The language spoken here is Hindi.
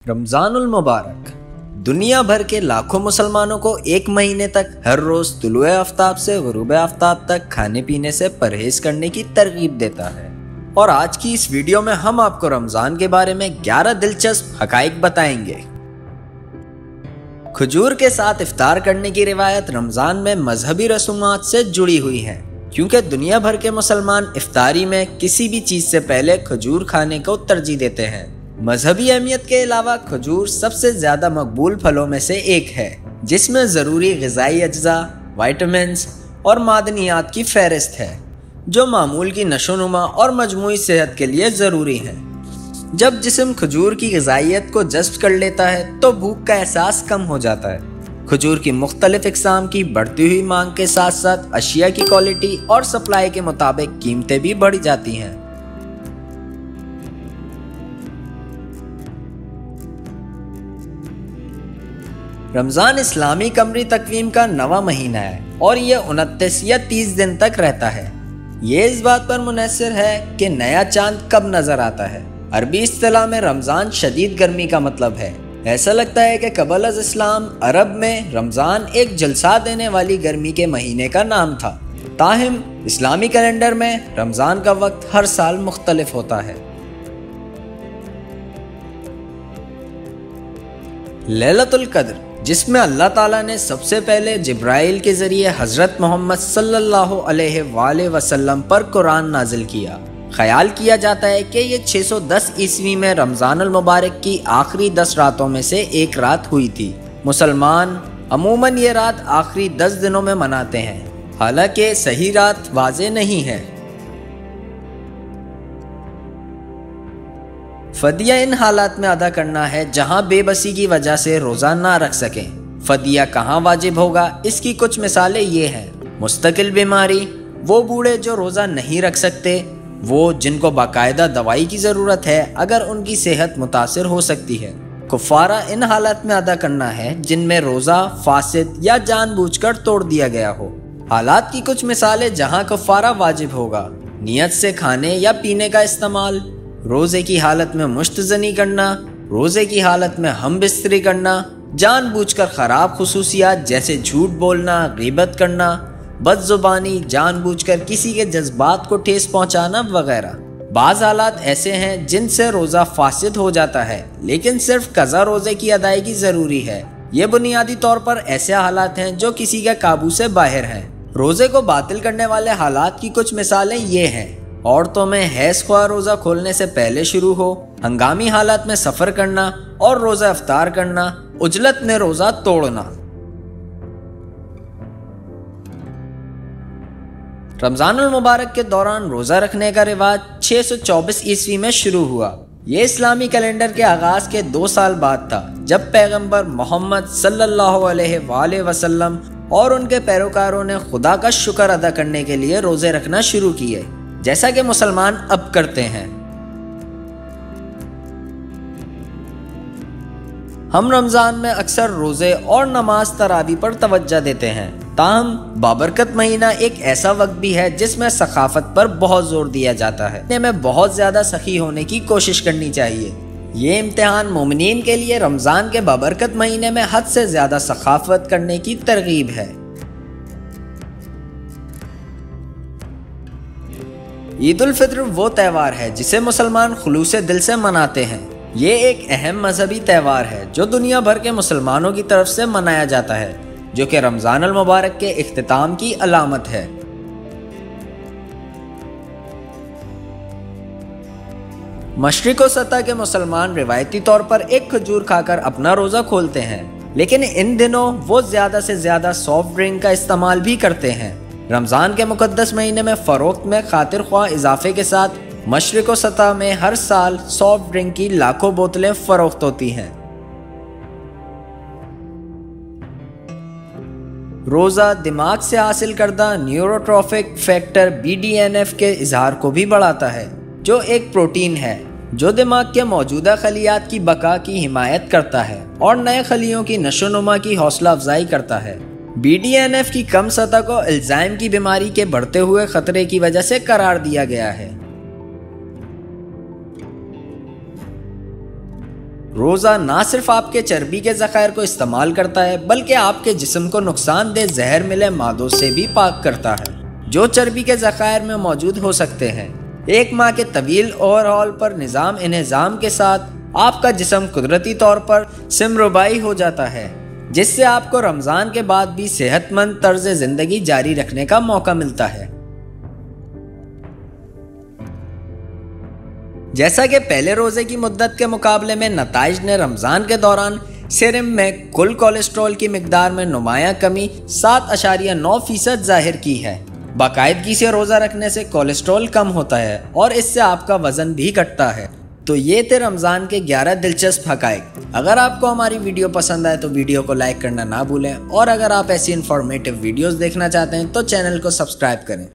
रमजानुल मुबारक दुनिया भर के लाखों मुसलमानों को एक महीने तक हर रोज तुलुए आफ्ताब से गुरूब आफ्ताब तक खाने पीने से परहेज करने की तरगीब देता है। और आज की इस वीडियो में हम आपको रमजान के बारे में 11 दिलचस्प हकाइक बताएंगे। खजूर के साथ इफ्तार करने की रिवायत रमजान में मजहबी रसूमात से जुड़ी हुई है, क्योंकि दुनिया भर के मुसलमान इफ्तारी में किसी भी चीज से पहले खजूर खाने को तरजीह देते हैं। मजहबी अहमियत के अलावा खजूर सबसे ज्यादा मकबूल फलों में से एक है, जिसमें जरूरी ग़िज़ाई अज्जा, वाइटामिन्स और मादनियात की फहरिस्त है, जो मामूल की नशोनुमा और मजमूई सेहत के लिए ज़रूरी हैं। जब जिस्म खजूर की ग़िज़ाइयत को जज़्ब कर लेता है तो भूख का एहसास कम हो जाता है। खजूर की मुख्तलिफ इक़साम की बढ़ती हुई मांग के साथ साथ अशिया की क्वालिटी और सप्लाई के मुताबिक कीमतें भी बढ़ जाती हैं। रमज़ान इस्लामी कमरी तकवीम का 9वां महीना है और ये 29 या 30 दिन तक रहता है। ये इस बात पर मुनहसर है कि नया चांद कब नजर आता है। अरबी इस्तिलाह में रमज़ान शदीद गर्मी का मतलब है। ऐसा लगता है कि क़बल अज़ इस्लाम अरब में रमज़ान एक जलसा देने वाली गर्मी के महीने का नाम था। ताहिम इस्लामी कैलेंडर में रमज़ान का वक्त हर साल मुख्तलिफ होता है। लैलतुल क़द्र, जिसमें अल्लाह ताला ने सबसे पहले जिब्राइल के ज़रिए हज़रत मोहम्मद सल्लल्लाहु अलैहि वसल्लम पर कुरान नाजिल किया। ख्याल किया जाता है कि ये 610 ईस्वी में रमज़ानुल मुबारक की आखिरी 10 रातों में से एक रात हुई थी। मुसलमान अमूमन ये रात आखिरी 10 दिनों में मनाते हैं, हालांकि सही रात वाज़े नहीं है। फदिया इन हालात में अदा करना है जहां बेबसी की वजह से रोज़ा ना रख सकें। फदिया कहाँ वाजिब होगा, इसकी कुछ मिसालें ये हैं। मुस्तकिल बीमारी, वो बूढ़े जो रोज़ा नहीं रख सकते, वो जिनको बाकायदा दवाई की ज़रूरत है अगर उनकी सेहत मुतासिर हो सकती है। कुफ़ारा इन हालात में अदा करना है जिनमें रोज़ा फासिद या जानबूझकर तोड़ दिया गया हो। हालात की कुछ मिसालें जहाँ कुफ़ारा वाजिब होगा: नियत से खाने या पीने का इस्तेमाल, रोज़े की हालत में मुश्तज़नी करना, रोज़े की हालत में हम बिस्तरी करना, जानबूझकर ख़राब खुसूसियात जैसे झूठ बोलना, ग़ीबत करना, बदज़ुबानी, जानबूझकर किसी के जज्बात को ठेस पहुँचाना वगैरह। बाज़ हालात ऐसे हैं जिनसे रोज़ा फासिद हो जाता है, लेकिन सिर्फ क़ज़ा रोज़े की अदायगी ज़रूरी है। ये बुनियादी तौर पर ऐसे हालात हैं जो किसी के काबू से बाहर हैं। रोज़े को बातिल करने वाले हालात की कुछ मिसालें ये हैं: औरतों में हैज़ ख्वाह रोज़ा खोलने से पहले शुरू हो, हंगामी हालात में सफ़र करना और रोज़ा इफ्तार करना, उजलत में रोज़ा तोड़ना। रमज़ानुल मुबारक के दौरान रोज़ा रखने का रिवाज 624 ईस्वी में शुरू हुआ। ये इस्लामी कैलेंडर के आगाज़ के 2 साल बाद था, जब पैगंबर मोहम्मद सल्लल्लाहु अलैहि वसल्लम और उनके पैरोकारों ने खुदा का शुक्र अदा करने के लिए रोज़े रखना शुरू किए, जैसा कि मुसलमान अब करते हैं। हम रमज़ान में अक्सर रोज़े और नमाज तरावी पर तवज्जो देते हैं। ताहम बाबरकत महीना एक ऐसा वक्त भी है जिसमें सखाफत पर बहुत जोर दिया जाता है। हमें बहुत ज़्यादा सखी होने की कोशिश करनी चाहिए। ये इम्तिहान मोमिनीन के लिए रमज़ान के बाबरकत महीने में हद से ज़्यादा सखाफत करने की तरगीब है। ईद उल फित्र वो त्यौहार है जिसे मुसलमान खुलूसे दिल से मनाते हैं। ये एक अहम मजहबी त्यौहार है जो दुनिया भर के मुसलमानों की तरफ से मनाया जाता है, जो कि रमज़ानुल मुबारक के इख्तिताम की अलामत है। मशरिक़ व सतह के मुसलमान रिवायती तौर पर एक खजूर खाकर अपना रोज़ा खोलते हैं, लेकिन इन दिनों वो ज़्यादा से ज़्यादा सॉफ्ट ड्रिंक का इस्तेमाल भी करते हैं। रमज़ान के मुक़द्दस महीने में फ़रोख्त में खातिर ख्वाह इजाफे के साथ मशरिक़ व सतह में हर साल सॉफ्ट ड्रिंक की लाखों बोतलें फ़रोख्त होती हैं। रोज़ा दिमाग से हासिल करदा न्यूरोट्रॉफिक फैक्टर BDNF के इजहार को भी बढ़ाता है, जो एक प्रोटीन है जो दिमाग के मौजूदा खलियात की बका की हिमायत करता है और नए खलियों की नशोनुमा की हौसला अफजाई करता है। BDNF की कम सतह को अल्जाइमर की बीमारी के बढ़ते हुए खतरे की वजह से करार दिया गया है। रोज़ा ना सिर्फ आपके चर्बी के ज़खायर को इस्तेमाल करता है बल्कि आपके जिस्म को नुकसानदेह जहर मिले मादों से भी पाक करता है जो चर्बी के ज़खायर में मौजूद हो सकते हैं। 1 माह के तवील ओवरऑल पर निज़ाम इंतज़ाम के साथ आपका जिस्म कुदरती तौर पर सिमरुबाई हो जाता है, जिससे आपको रमज़ान के बाद भी सेहतमंद तर्ज ज़िंदगी जारी रखने का मौका मिलता है। जैसा कि पहले रोज़े की मुद्दत के मुकाबले में नताइज ने रमज़ान के दौरान सेरम में कुल कोलेस्ट्रॉल की मिकदार में नुमायां कमी 7.9% जाहिर की है। बाकायदगी से रोज़ा रखने से कोलेस्ट्रॉल कम होता है और इससे आपका वज़न भी घटता है। तो ये थे रमज़ान के 11 दिलचस्प हक़ाइक़। अगर आपको हमारी वीडियो पसंद आए तो वीडियो को लाइक करना ना भूलें और अगर आप ऐसी इन्फॉर्मेटिव वीडियोस देखना चाहते हैं तो चैनल को सब्सक्राइब करें।